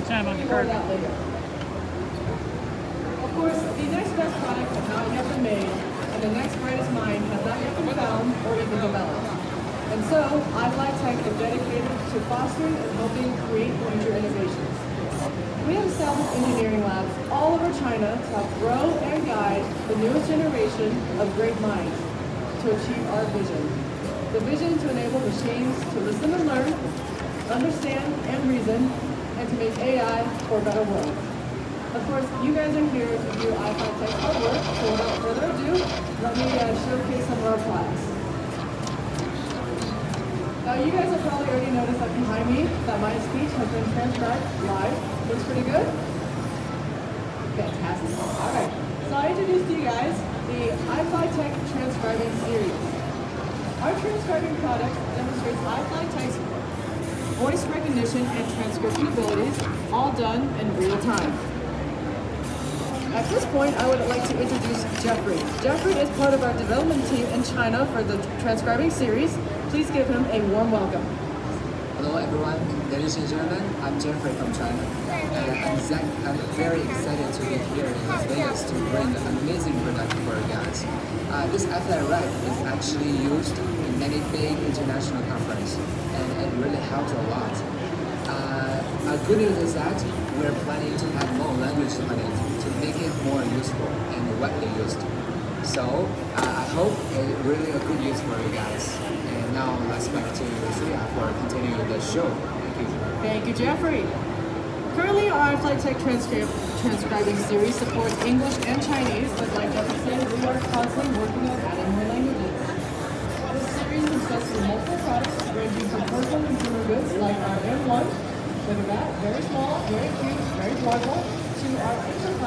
time on the More card. of that later. Of course, the next best product has not yet been made, and the next brightest mind has not yet been found or even developed. And so, iFlyTech is dedicated to fostering and helping create future innovations. We have established engineering labs all over China to help grow and guide the newest generation of great minds to achieve our vision. The vision to enable machines to listen and learn, understand and reason, and to make AI for a better world. Of course, you guys are here to do iFlyTech's hard work, so without further ado, let me showcase some of our products. Now, you guys have probably already noticed that behind me, that my speech has been transcribed live. Looks pretty good? Fantastic. All right. So I introduced to you guys the iFlyTech Transcribing Series. Our transcribing product demonstrates iFlyTech's voice recognition and transcription abilities, all done in real time. At this point, I would like to introduce Jeffrey. Jeffrey is part of our development team in China for the transcribing series. Please give him a warm welcome. Hello everyone, ladies and gentlemen, I'm Jeffrey from China. And I'm very excited to be here in Las Vegas to bring an amazing product for you guys. This iFlyRec is actually used in many big international conferences, and it really helps a lot. A good news is that we're planning to add more language on it to make it more useful and widely used. So I hope it's really a good use for you guys. And now let's back to Lucia for continuing the show. Thank you. Thank you, Jeffrey. Currently, our iFlyTech transcribing series supports English and Chinese, but like Jeffrey said, we are constantly working on adding more languages. This series consists of multiple products ranging from personal consumer goods like our M1, look at that, very small, very cute, very joyful, to our